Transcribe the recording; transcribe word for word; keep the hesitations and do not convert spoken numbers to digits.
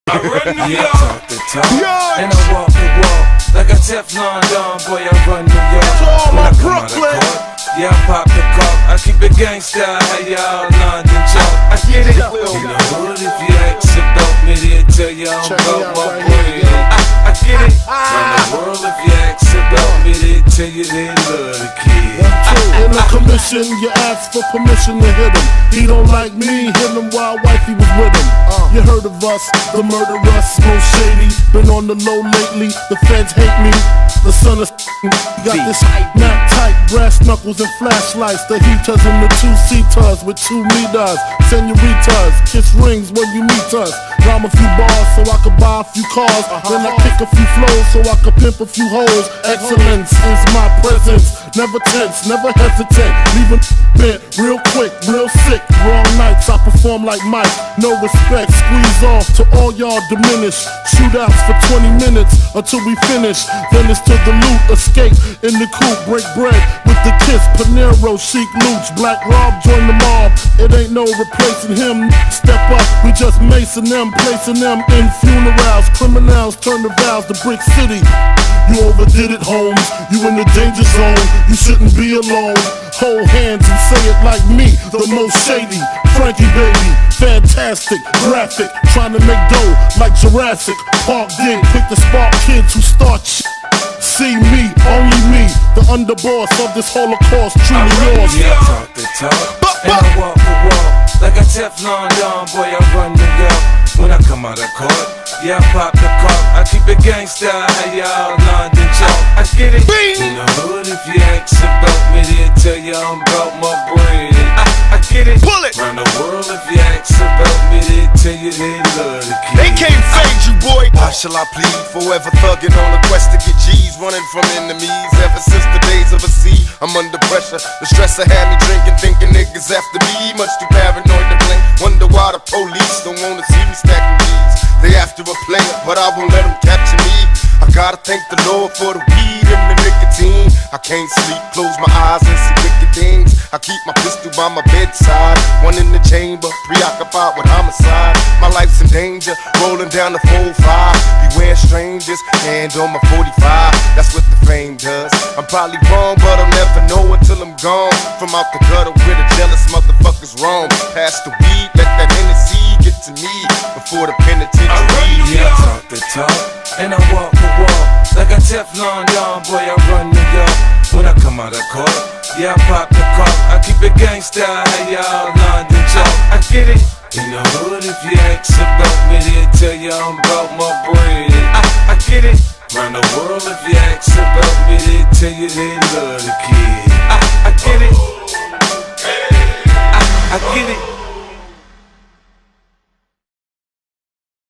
I run New York, talk the talk, and I walk the walk like a Teflon Don, boy. I run New York. To all when my I come Brooklyn, out of court, yeah, I pop the cork. I keep it gangsta, hey y'all, London chalk. I get it. In the hood, if you ask about me, they'll tell you I'm about my bread. I, I get it. In the world, if you ask about me, they'll tell you they love the kid. in the commission, you ask for permission to hit him. He don't like me, hit him while wifey was with him. You heard of us, the murderers, most shady. Been on the low lately, the feds hate me. The son of got this nap tight, brass knuckles and flashlights. The heaters and the two seaters with two meters. Senoritas, kiss rings when you meet us. Rhyme a few bars so I could buy a few cars. Then I kick a few flows so I could pimp a few hoes. Excellence is my presence. Never tense, never hesitate. Leaving bent real quick, real sick. Wrong nights, I perform like Mike. No respect, squeeze off to all y'all diminish. Shootouts for twenty minutes until we finish. Then it's to the loot, escape in the coupe, break bread with the kiss. Panero, Chic Luch, Black Rob, join the mob. It ain't no replacing him. Step up, we just macing them, placing them in funerals. Criminals turn the vows to Brick City. You overdid it, Holmes. You in the danger zone. You shouldn't be alone. Hold hands and say it like me, the most shady. Frankie baby, fantastic, graphic. Trying to make dough like Jurassic Park did. Pick the spark kids who start shit. See me, only me, the underboss of this Holocaust, truly yours. Yeah, I talk the talk, and I walk the walk like a Teflon Don, boy. I run New York. When I come out of court, yeah, I pop the cork. I keep it gangsta, hey y'all, London chalk. I get it. In the hood, if you ask about me, they'll tell you I'm about my bread. I, I get it. Pull it. Round the world, if you ask about me, they'll tell you they love the kid. They can't fade you, boy. Why shall I plead? Forever thugging on a quest to get G's, running from enemies. Ever since the days of a sea, I'm under pressure. The stress I had me drinking, thinking niggas after me. Much too paranoid to blink. Wonder why the police don't wanna see me stacking G's. They after a player, but I won't let them capture me. I gotta thank the Lord for the weed and the nicotine. I can't sleep, close my eyes and see wicked things. I keep my pistol by my bedside, one in the chamber, preoccupied with homicide. My life's in danger, rolling down the four five. Beware strangers, hand on my forty-five. That's what the fame does. I'm probably wrong, but I'll never know until I'm gone. From out the gutter where the jealous motherfuckers roam. Pass the weed, let that Hennessy get to me before the penitentiary. Yeah, I talk the talk, and I walk the walk like a Teflon Don, boy. I run New York. When I come out of court, yeah, I pop the cork. I keep it gangsta, hey y'all, London chalk. I get it. In the hood, if you ask about me, they'll tell you I'm about my bread. I, I get it. Round the world, if you ask about me, they'll tell you they love the kid.